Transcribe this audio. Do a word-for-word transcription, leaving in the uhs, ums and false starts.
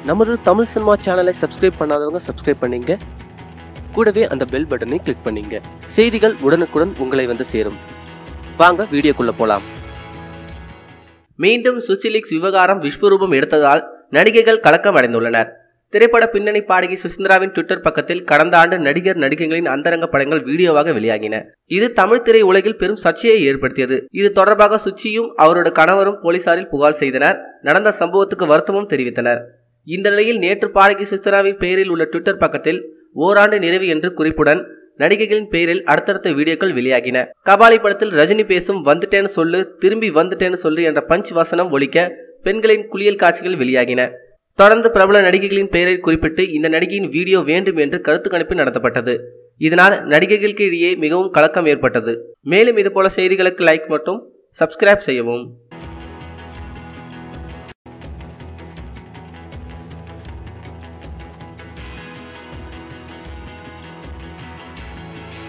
நமது தமிழ் சினிமா சேனலை சப்ஸ்கிரைப் பண்ணாதவங்க சப்ஸ்கிரைப் பண்ணீங்க, கூடவே அந்த பெல் பட்டனை கிளிக் பண்ணீங்க. செய்திகள் உடனுக்குடன் உங்களை வந்து சேரும். வாங்க வீடியோக்குள்ள போலாம். மீண்டும் சுச்சிலீக்ஸ் விவகாரம் விஸ்வரூபம் எடுத்ததால் நடிகைகள் கலக்கம் அடைந்துள்ளனர். திரைப்பட பின்னணி பாடகி சுசிந்திராவின் ட்விட்டர் பக்கத்தில் கடந்த ஆண்டு நடிகர் நடிகைகளின் அந்தரங்க படங்கள் வீடியோவாக வெளியாகின. இது தமிழ் திரை உலகில் பெரும் சர்ச்சையை ஏற்படுத்தியது. இது தொடர்பாக சுச்சியும் அவரோட கணவரும் போலீசாரில் புகார் செய்தனர். நடந்த சம்பவத்துக்கு வருத்தமும் தெரிவித்தனர். இந்த நிலையில் நேற்று பாடகி சுசிந்திராவின் பெயரில் உள்ள ட்விட்டர் பக்கத்தில் ஓராண்டு நிறைவு என்று குறிப்புடன் நடிகைகளின் பெயரில் அடுத்தடுத்த வீடியோக்கள் வெளியாகின. கபாலி படத்தில் ரஜினி பேசும் வந்துட்டேன்னு சொல்லு, திரும்பி வந்துட்டேன்னு சொல்லு என்ற பஞ்ச் வசனம் ஒலிக்க பெண்களின் குளியல் காட்சிகள் வெளியாகின. தொடர்ந்து பிரபல நடிகைகளின் பெயரை குறிப்பிட்டு இந்த நடிகையின் வீடியோ வேண்டும் என்று கருத்து கணிப்பு நடத்தப்பட்டது. இதனால் நடிகைகளுக்கு இடையே மிகவும் கலக்கம் ஏற்பட்டது. மேலும் இதுபோல செய்திகளுக்கு லைக் மற்றும் சப்ஸ்கிரைப் செய்யவும்.